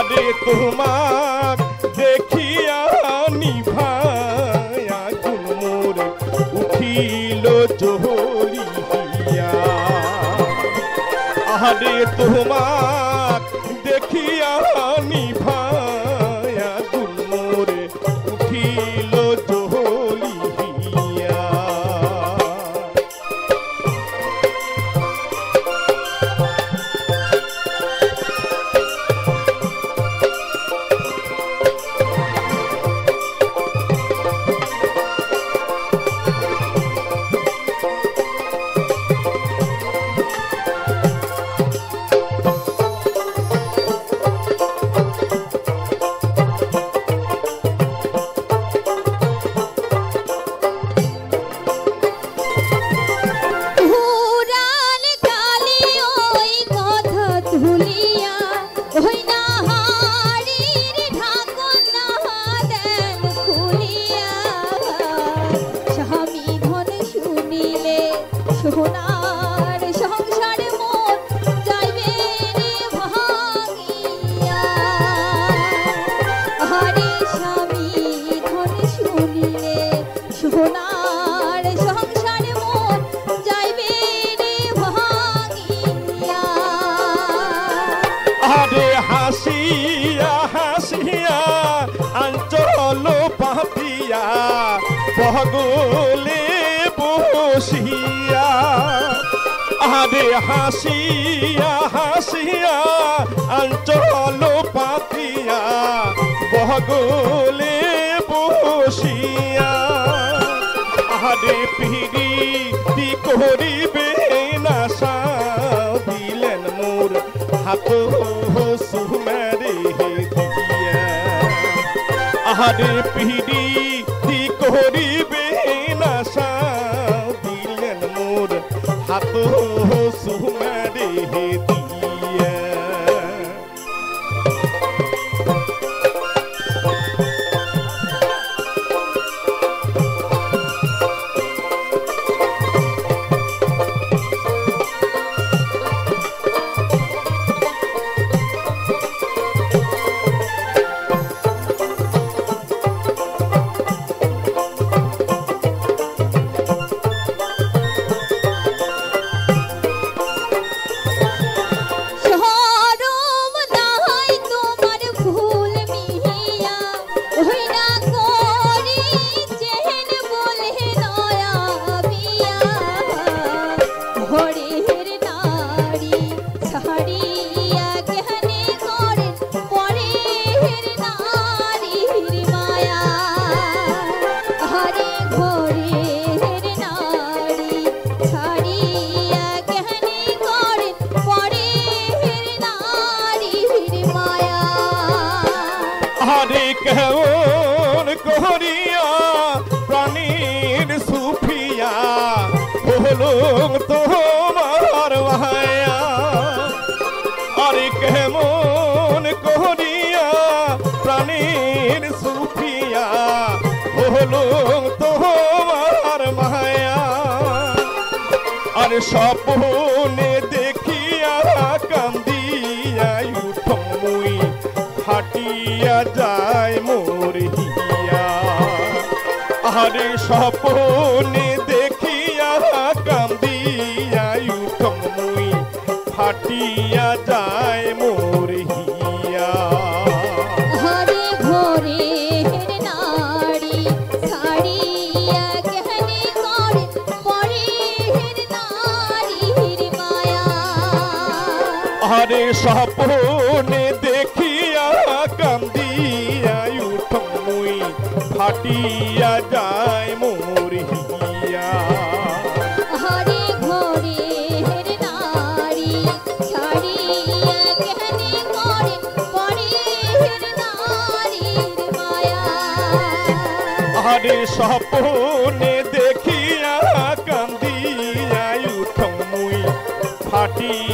আরে তোমাক দেখিয়া নিভায়া গুণ মোর উঠিল জ্বলিয়া। আরে তোমাক দেখিয়া নিভায়া গুণ মোর উঠিল জ্বলিয়া। সোনার সংসারে মোর যাইবে রে ভাঙিয়া। আরে স্বামী ধন শুনিলে সোনার সংসারে মোর যাইবে রে ভাঙিয়া। আরে হাসিয়া হাসিয়া অঞ্চল পাতিয়া বগলে বসিয়া। আরে হাসিয়া হাসিয়া অঞ্চল পাতিয়া বগলে বসিয়া। আরে প্রীতি করিবে না দিলেন মোর হাত সুমেরে দিয়া। আরে প্রীতি করিবে না দিলেন মোর হাত সুমেরে দিয়া। আরে কেমন করিয়া প্রাণীর সুফিয়া হলো তোমার মায়া। আরে কেমন করিয়া প্রাণীর সুফিয়া হলো তোমার মায়া। আরে স্বপ্নে দেখিয়া কান্দিয়া উঠম মুই ফাটিয়া যায় মোর হিয়া। আরে স্বপ্নে দেখিয়া কান্দিয়া উঠম মুই ফাটিয়া যায় মোর হিয়া। হরে ঘরে নারী ছাড়িয়া কেহনে করে পরে নারীর মায়া। আরে স্বপ্নে দেখিয়া কান্দিয়া উঠম মুই ফাটিয়া যায় মোর হিয়া। হরে ঘরে নারী ছাড়িয়া কেহনে করে পরে নারীর মায়া। আরে স্বপ্নে দেখিয়া কান্দিয়া উঠম মুই ফাটিয়া